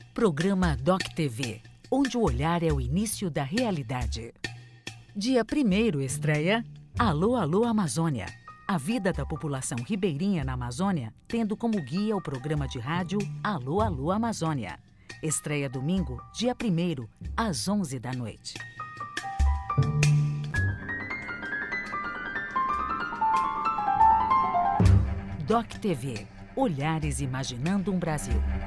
Programa Doc TV, onde o olhar é o início da realidade. Dia 1º estreia Alô, Alô Amazônia. A vida da população ribeirinha na Amazônia, tendo como guia o programa de rádio Alô, Alô Amazônia. Estreia domingo, dia 1º, às 11 da noite. Doc TV. Olhares imaginando um Brasil.